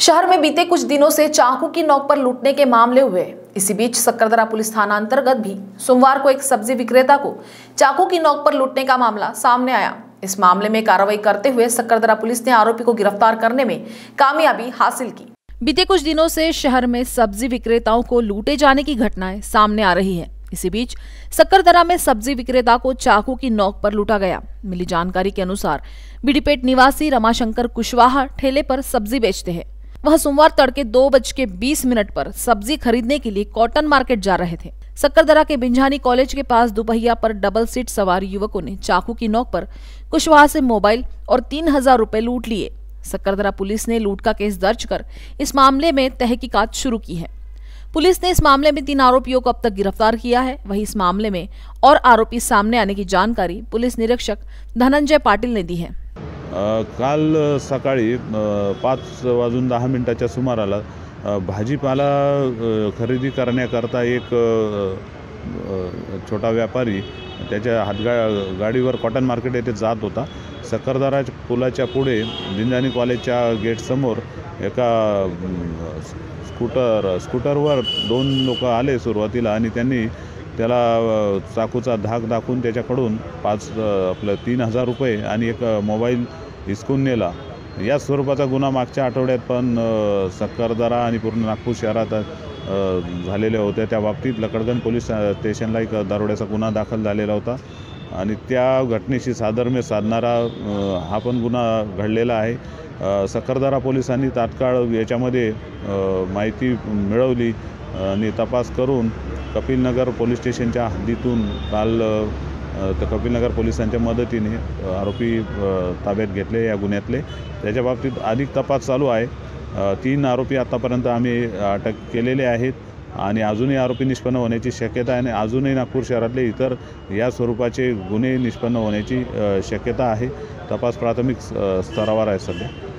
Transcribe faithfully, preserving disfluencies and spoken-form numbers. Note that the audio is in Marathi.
शहर में बीते कुछ दिनों से चाकू की नोक पर लूटने के मामले हुए। इसी बीच सक्करदरा पुलिस थाना अंतर्गत भी सोमवार को एक सब्जी विक्रेता को चाकू की नोक पर लूटने का मामला सामने आया। इस मामले में कार्रवाई करते हुए सक्करदरा पुलिस ने आरोपी को गिरफ्तार करने में कामयाबी हासिल की। बीते कुछ दिनों से शहर में सब्जी विक्रेताओं को लूटे जाने की घटनाएं सामने आ रही है। इसी बीच सक्करदरा में सब्जी विक्रेता को चाकू की नोक पर लूटा गया। मिली जानकारी के अनुसार बीडीपेट निवासी रमाशंकर कुशवाहा ठेले पर सब्जी बेचते हैं। वह सोमवार तड़के दो बज के बीस मिनट पर सब्जी खरीदने के लिए कॉटन मार्केट जा रहे थे। सक्करदरा के बिंझानी कॉलेज के पास दुपहिया पर डबल सीट सवार युवकों ने चाकू की नोक पर कुशवाहा से मोबाइल और तीन हजार रुपए लूट लिए। सक्करदरा पुलिस ने लूट का केस दर्ज कर इस मामले में तहकीकात शुरू की है। पुलिस ने इस मामले में तीन आरोपियों को अब तक गिरफ्तार किया है। वहीं इस मामले में और आरोपी सामने आने की जानकारी पुलिस निरीक्षक धनंजय पाटिल ने दी है। काल सकाळी पाच वाजून दहा मिनिटाच्या सुमाराला भाजीपाला खरेदी करण्याकरता एक छोटा व्यापारी त्याच्या हातगा गाडीवर कॉटन मार्केट येथे जात होता। सक्करदरा पुलाच्या पुढे बिंझानी कॉलेजच्या गेटसमोर एका स्कूटर स्कूटरवर दोन लोक आले सुरुवातीला आणि त्यांनी त्याला चाकूचा धाक दाखवून त्याच्याकडून पाच आपलं तीन हजार रुपये आणि एक मोबाईल हिसकून नेला। या स्वरूपाचा गुन्हा मागच्या आठवड्यात पण सक्करदरा आणि पूर्ण नागपूर शहरात झालेल्या होत्या। त्या बाबतीत लकडगंज पोलीस स्टेशनला एक दरोड्याचा गुन्हा दाखल झालेला होता आणि त्या घटनेशी साधर्म्य साधणारा हा पण गुन्हा घडलेला आहे। सक्करदरा पोलिसांनी तात्काळ याच्यामध्ये माहिती मिळवली आणि तपास करून कपिलनगर पोलीस स्टेशनच्या हद्दीतून काल तर कपिलनगर पोलिसांच्या मदतीने आरोपी ताब्यात घेतले या गुन्ह्यातले। त्याच्या बाबतीत अधिक तपास चालू आहे। तीन आरोपी आतापर्यंत आम्ही अटक केलेले आहेत आणि अजूनही आरोपी निष्पन्न होण्याची शक्यता आहे आणि अजूनही नागपूर शहरातले इतर या स्वरूपाचे गुन्हे निष्पन्न होण्याची शक्यता आहे। तपास प्राथमिक स्तरावर आहे सध्या।